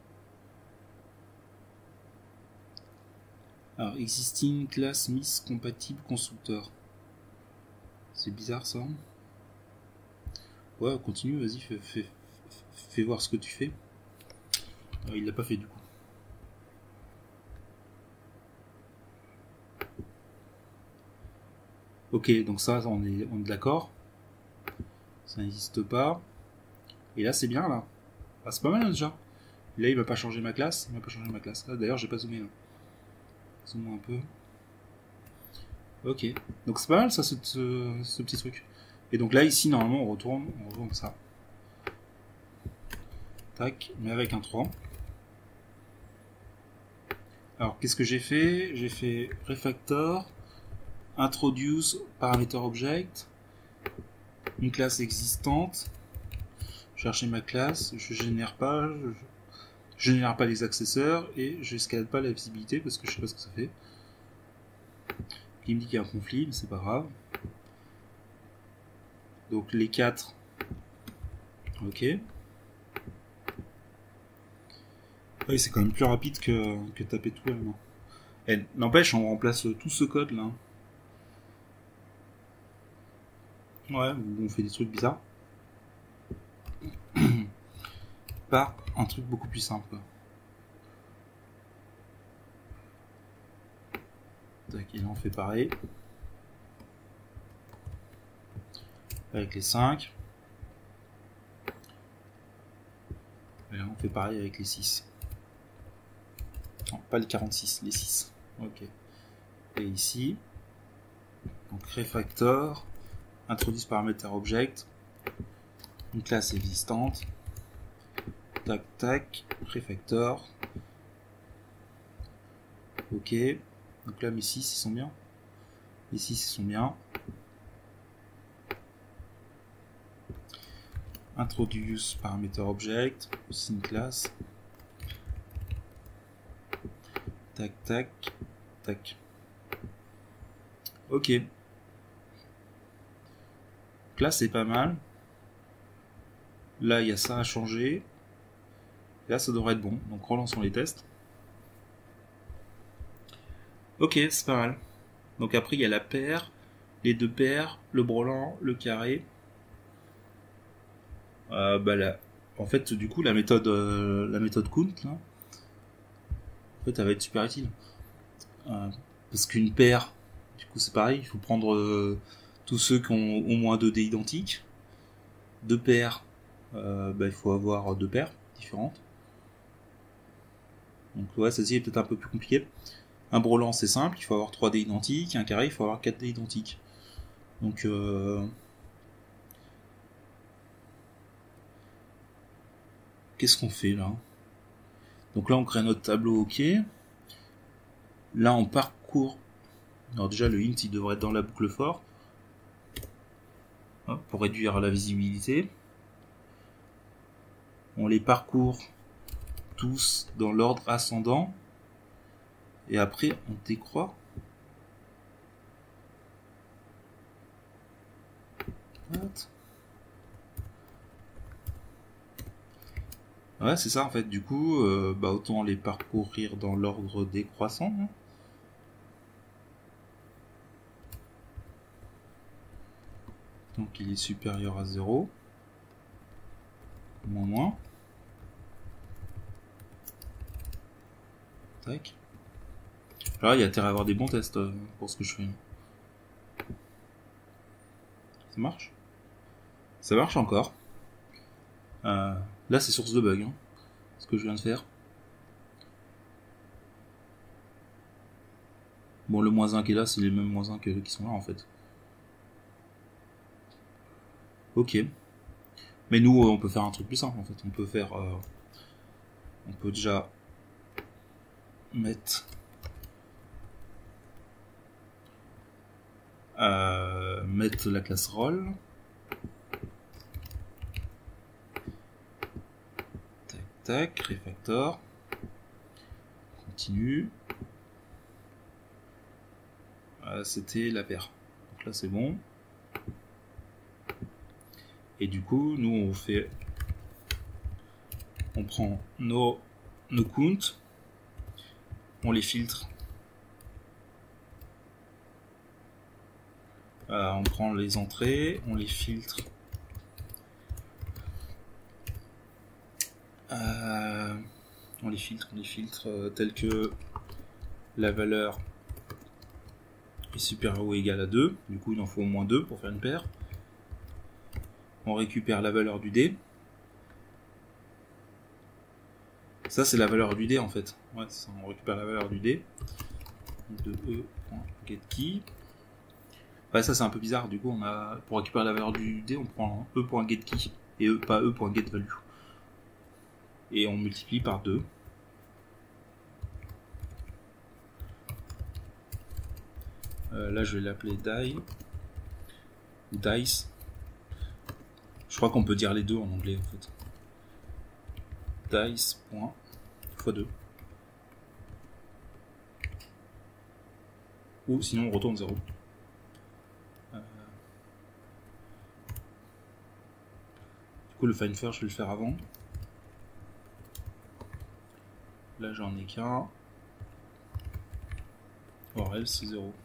Alors, existing class miss compatible constructeur. C'est bizarre ça. Ouais, continue, vas-y, fais, fais, fais voir ce que tu fais. Alors, il l'a pas fait du coup. Ok, donc ça, on est, on est d'accord. Ça n'existe pas. Et là, c'est bien là. Ah, c'est pas mal déjà. Là, il m'a pas changé ma classe. Il m'a pas changé ma classe. Ah, d'ailleurs, j'ai pas zoomé là. Zoom un peu. Ok. Donc c'est pas mal ça, ce, ce, ce petit truc. Et donc là, ici, normalement, on retourne, on retourne ça. Tac, mais avec un trois. Alors, qu'est-ce que j'ai fait? J'ai fait refactor, introduce parameter object, une classe existante, chercher ma classe, je génère pas, je, je génère pas les accesseurs et je escalade pas la visibilité parce que je sais pas ce que ça fait. Il me dit qu'il y a un conflit, mais c'est pas grave. Donc les quatre, ok. Oui, c'est quand même plus rapide que, que taper tout à la main. Et n'empêche, on remplace tout ce code là. Ouais, on fait des trucs bizarres. Par un truc beaucoup plus simple. Quoi. Tac, et là on fait pareil. Avec les cinq. Et là on fait pareil avec les six. Non, pas les quarante-six, les six. Ok. Et ici, donc refactor, introduce parameter object, une classe existante, tac tac, refactor, ok, donc là mes six ils sont bien, les six ils sont bien, introduce parameter object, aussi une classe, tac tac, tac, ok. Là c'est pas mal. Là il y a ça à changer. Là ça devrait être bon. Donc relançons les tests. Ok, c'est pas mal. Donc après il y a la paire, les deux paires, le brelan, le carré. Euh, bah là, en fait du coup la méthode euh, la méthode count là, en fait elle va être super utile. Euh, parce qu'une paire, du coup c'est pareil, il faut prendre euh, tous ceux qui ont au moins deux dés identiques. Deux paires, euh, bah, il faut avoir deux paires différentes. Donc ouais, celle-ci est peut-être un peu plus compliqué. Un brelan c'est simple, il faut avoir trois dés identiques. Un carré, il faut avoir quatre dés identiques. Donc euh... qu'est-ce qu'on fait là? Donc là on crée notre tableau, ok. Là on parcourt. Alors déjà le int il devrait être dans la boucle for. Hop, pour réduire la visibilité. On les parcourt tous dans l'ordre ascendant. Et après on décroît. What? Ouais, c'est ça en fait. Du coup, euh, bah, autant les parcourir dans l'ordre décroissant. Hein. Donc il est supérieur à zéro. Moins moins. Tac. Alors il y a intérêt à avoir des bons tests euh, pour ce que je fais. Ça marche? Ça marche encore. Euh, là c'est source de bug. Hein, ce que je viens de faire. Bon, le moins un qui est là, c'est les mêmes moins un que qui sont là en fait. Ok. Mais nous, on peut faire un truc plus simple en fait. On peut faire... Euh, on peut déjà mettre... Euh, mettre la classe roll. Tac, tac, refactor. Continue. Euh, C'était la paire. Donc là, c'est bon. Et du coup, nous, on fait... On prend nos, nos counts. On les filtre. Euh, on prend les entrées, on les filtre. Euh, on les filtre, on les filtre euh, tel que la valeur est supérieure ou égale à deux. Du coup, il en faut au moins deux pour faire une paire. On récupère la valeur du dé. Ça, c'est la valeur du dé en fait. Ouais, ça, on récupère la valeur du dé. De e.getKey. Bah ça c'est un peu bizarre, du coup on a pour récupérer la valeur du dé on prend e.getKey et e, pas e.getValue. Et on multiplie par deux. Euh, là je vais l'appeler die ou dice. Je crois qu'on peut dire les deux en anglais en fait. Dice point fois deux. Ou sinon on retourne zéro. Euh... Du coup le find first je vais le faire avant. Là j'en ai qu'un. Or else c'est zéro.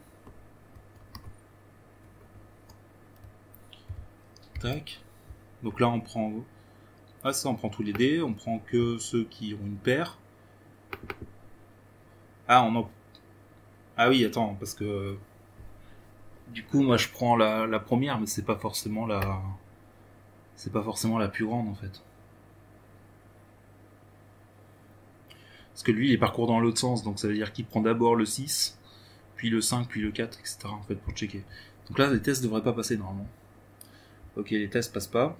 Tac. Donc là on prend. Ah ça on prend tous les dés, on prend que ceux qui ont une paire. Ah on en. Ah oui attends, parce que du coup moi je prends la, la première, mais c'est pas forcément la. C'est pas forcément la plus grande en fait. Parce que lui il parcourt dans l'autre sens, donc ça veut dire qu'il prend d'abord le six, puis le cinq, puis le quatre, et cetera en fait pour checker. Donc là les tests devraient pas passer normalement. Ok, les tests passent pas.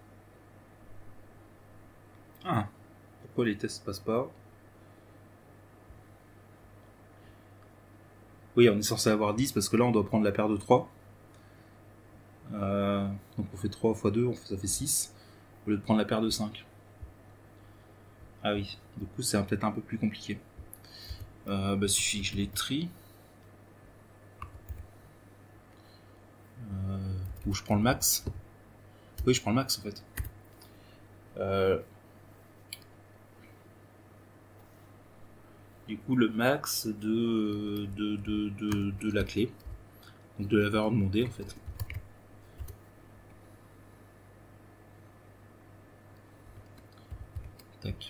Ah, pourquoi les tests passent pas? Oui, on est censé avoir dix parce que là on doit prendre la paire de trois. Euh, donc on fait trois fois deux, ça fait six. Au lieu de prendre la paire de cinq. Ah oui, du coup c'est peut-être un peu plus compliqué. Euh, bah suffit que je les trie. Euh, ou je prends le max. Oui, je prends le max en fait. Euh, du coup le max de, de, de, de, de la clé. Donc de la valeur demandée en fait. Tac.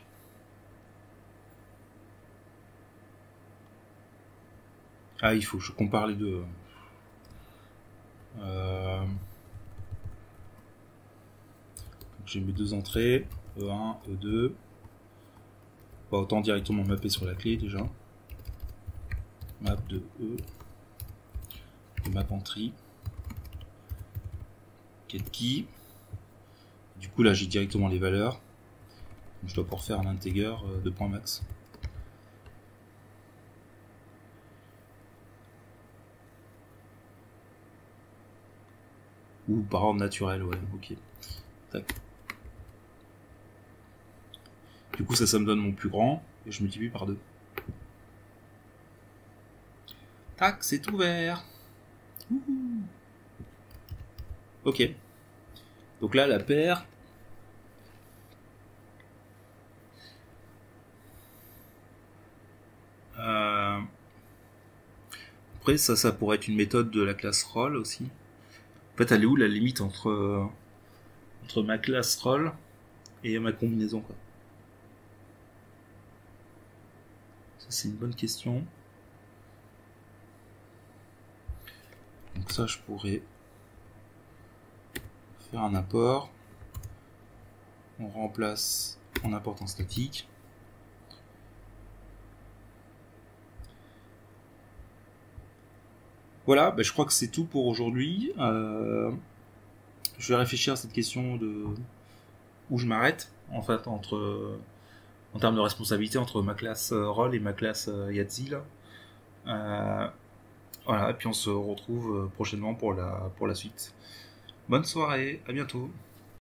Ah, il faut que je compare les deux. Euh... J'ai mes deux entrées, E un, E deux. Bah, autant directement mapper sur la clé déjà. Map de E. Et map entry. Get-key. Du coup là j'ai directement les valeurs. Je dois pouvoir faire un integer de point max. Ou par ordre naturel, ouais, ok. Tac. Du coup ça, ça me donne mon plus grand, et je multiplie par deux. Tac, c'est ouvert. Ouhou. Ok. Donc là, la paire. Euh... Après, ça, ça pourrait être une méthode de la classe roll aussi. En fait, elle est où la limite entre, euh, entre ma classe roll et ma combinaison, quoi. Ça, c'est une bonne question. Donc ça, je pourrais faire un apport. On remplace en apport en statique. Voilà, bah je crois que c'est tout pour aujourd'hui. Euh, je vais réfléchir à cette question de où je m'arrête, en fait, entre en termes de responsabilité entre ma classe roll et ma classe Yahtzee. Euh, voilà, et puis on se retrouve prochainement pour la pour la suite. Bonne soirée, à bientôt.